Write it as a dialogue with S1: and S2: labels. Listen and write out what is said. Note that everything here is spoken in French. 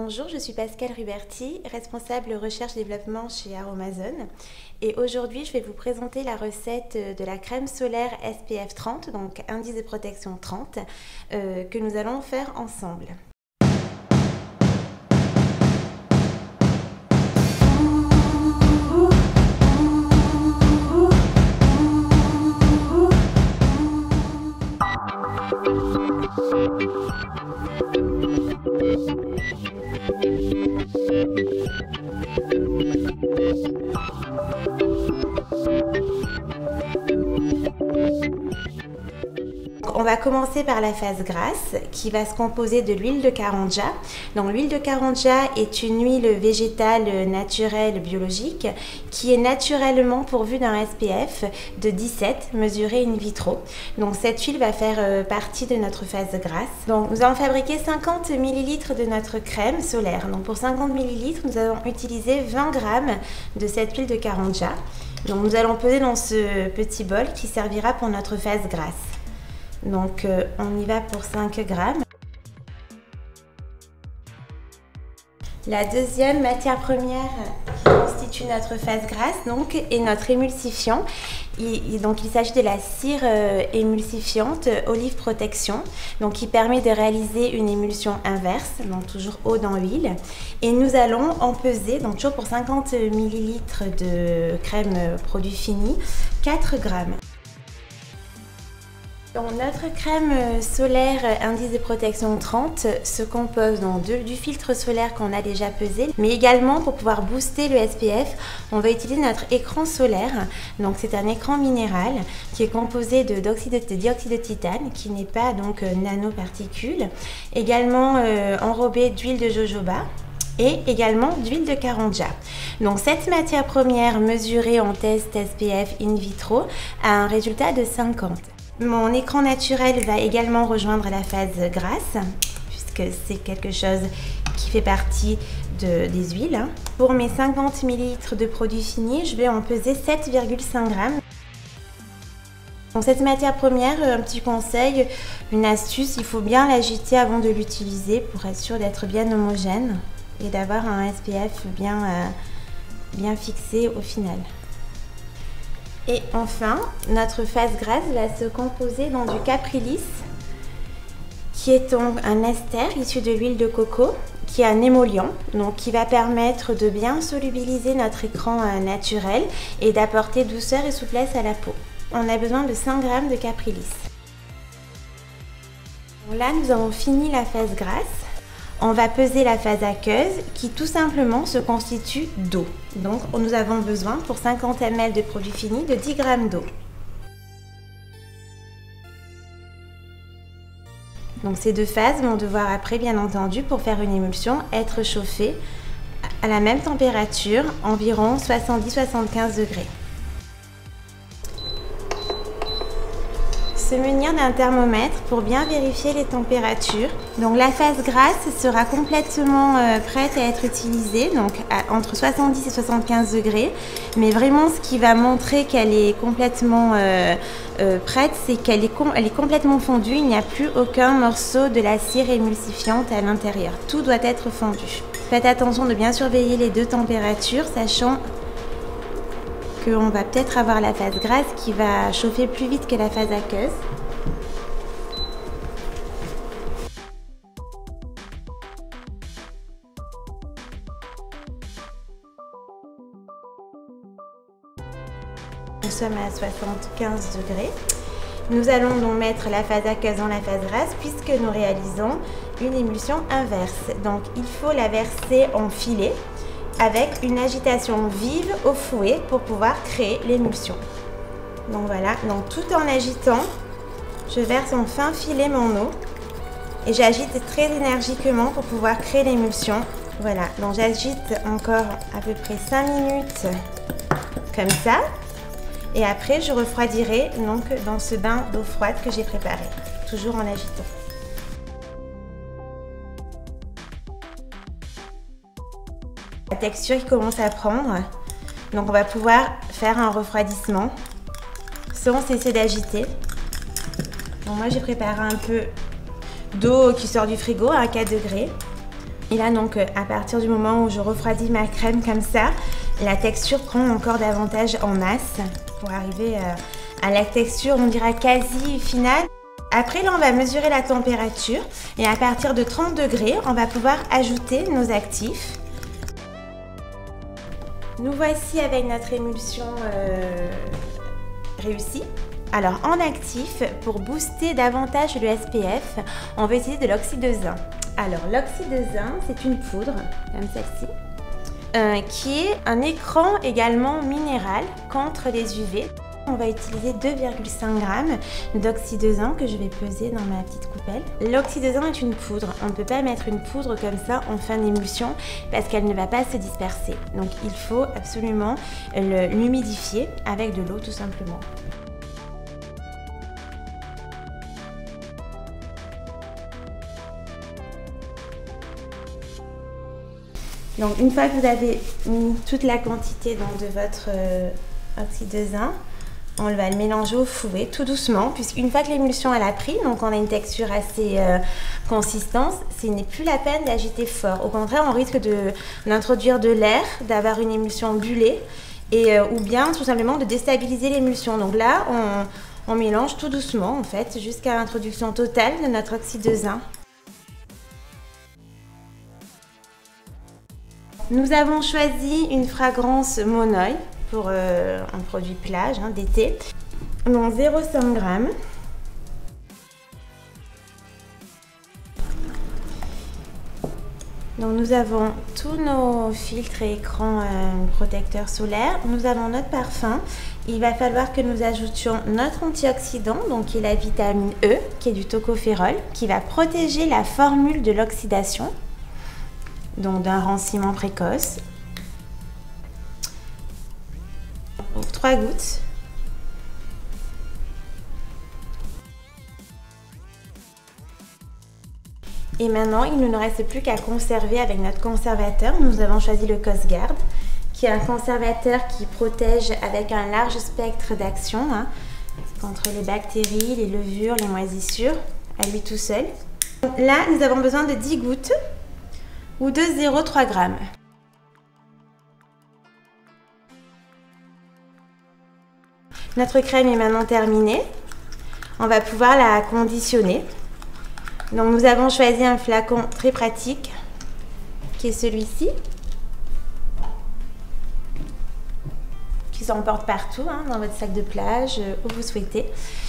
S1: Bonjour, je suis Pascale Ruberti, responsable recherche-développement chez Aromazone. Et aujourd'hui, je vais vous présenter la recette de la crème solaire SPF 30, donc indice de protection 30, que nous allons faire ensemble. On va commencer par la phase grasse qui va se composer de l'huile de Karanja. Donc l'huile de Karanja est une huile végétale naturelle biologique qui est naturellement pourvue d'un SPF de 17 mesuré in vitro. Donc cette huile va faire partie de notre phase grasse. Donc nous allons fabriquer 50 ml de notre crème solaire. Donc pour 50 ml, nous allons utiliser 20 g de cette huile de Karanja. Donc nous allons peser dans ce petit bol qui servira pour notre phase grasse. Donc on y va pour 5 g. La deuxième matière première qui constitue notre phase grasse donc, est notre émulsifiant. Il s'agit de la cire émulsifiante Olive Protection, donc qui permet de réaliser une émulsion inverse, donc toujours eau dans l'huile. Et nous allons en peser, donc toujours pour 50 ml de crème produit fini, 4 g. Donc, notre crème solaire indice de protection 30 se compose donc du filtre solaire qu'on a déjà pesé, mais également pour pouvoir booster le SPF, on va utiliser notre écran solaire. Donc c'est un écran minéral qui est composé de dioxyde de titane, qui n'est pas donc nanoparticule, également enrobé d'huile de jojoba et également d'huile de Karanja. Donc cette matière première mesurée en test SPF in vitro a un résultat de 50. Mon écran naturel va également rejoindre la phase grasse, puisque c'est quelque chose qui fait partie des huiles. Pour mes 50 ml de produit fini, je vais en peser 7,5 g. Donc cette matière première, un petit conseil, une astuce, il faut bien l'agiter avant de l'utiliser pour être sûr d'être bien homogène et d'avoir un SPF bien fixé au final. Et enfin, notre phase grasse va se composer dans du Caprilis, qui est donc un ester issu de l'huile de coco, qui est un émollient, donc qui va permettre de bien solubiliser notre écran naturel et d'apporter douceur et souplesse à la peau. On a besoin de 5 g de Caprilis. Là, nous avons fini la phase grasse. On va peser la phase aqueuse qui tout simplement se constitue d'eau. Donc nous avons besoin pour 50 ml de produit fini de 10 g d'eau. Donc ces deux phases vont devoir après bien entendu pour faire une émulsion être chauffées à la même température, environ 70-75 degrés. Se munir d'un thermomètre pour bien vérifier les températures. Donc la phase grasse sera complètement prête à être utilisée, donc entre 70 et 75 degrés. Mais vraiment ce qui va montrer qu'elle est complètement prête, c'est qu'elle est complètement fondue. Il n'y a plus aucun morceau de la cire émulsifiante à l'intérieur. Tout doit être fondu. Faites attention de bien surveiller les deux températures, sachant qu'on va peut-être avoir la phase grasse qui va chauffer plus vite que la phase aqueuse. Nous sommes à 75 degrés. Nous allons donc mettre la phase aqueuse dans la phase grasse puisque nous réalisons une émulsion inverse. Donc il faut la verser en filet avec une agitation vive au fouet pour pouvoir créer l'émulsion. Donc voilà, donc tout en agitant, je verse en fin filet mon eau et j'agite très énergiquement pour pouvoir créer l'émulsion. Voilà, donc j'agite encore à peu près 5 minutes comme ça et après je refroidirai donc dans ce bain d'eau froide que j'ai préparé, toujours en agitant. La texture qui commence à prendre, donc on va pouvoir faire un refroidissement sans cesser d'agiter. Donc moi j'ai préparé un peu d'eau qui sort du frigo à 4 degrés. Et là donc à partir du moment où je refroidis ma crème comme ça, la texture prend encore davantage en masse pour arriver à la texture on dirait quasi finale. Après là on va mesurer la température et à partir de 30 degrés on va pouvoir ajouter nos actifs. Nous voici avec notre émulsion réussie. Alors en actif, pour booster davantage le SPF, on va utiliser de l'oxyde de zinc. Alors l'oxyde de zinc, c'est une poudre, comme celle-ci, qui est un écran également minéral contre les UV. On va utiliser 2,5 g d'oxyde de zinc que je vais peser dans ma petite coupelle. L'oxyde de zinc est une poudre. On ne peut pas mettre une poudre comme ça en fin d'émulsion parce qu'elle ne va pas se disperser. Donc il faut absolument l'humidifier avec de l'eau tout simplement. Donc une fois que vous avez mis toute la quantité de votre oxyde de zinc, on va le mélanger au fouet tout doucement, puisqu'une fois que l'émulsion elle a pris, donc on a une texture assez consistante, ce n'est plus la peine d'agiter fort. Au contraire, on risque d'introduire de l'air, d'avoir une émulsion bullée, ou bien tout simplement de déstabiliser l'émulsion. Donc là, on mélange tout doucement en fait, jusqu'à l'introduction totale de notre oxyde de zinc. Nous avons choisi une fragrance Monoi pour un produit plage d'été. Donc 0,5 g. Donc nous avons tous nos filtres et écrans protecteurs solaires. Nous avons notre parfum. Il va falloir que nous ajoutions notre antioxydant, donc qui est la vitamine E, qui est du tocopherol, qui va protéger la formule de l'oxydation, donc d'un ranciment précoce. 3 gouttes. Et maintenant, il ne nous reste plus qu'à conserver avec notre conservateur. Nous avons choisi le Cosguard, qui est un conservateur qui protège avec un large spectre d'action contre les bactéries, les levures, les moisissures, à lui tout seul. Là, nous avons besoin de 10 gouttes ou de 0,3 g. Notre crème est maintenant terminée. On va pouvoir la conditionner. Donc nous avons choisi un flacon très pratique qui est celui-ci, qui s'emporte partout dans votre sac de plage où vous souhaitez.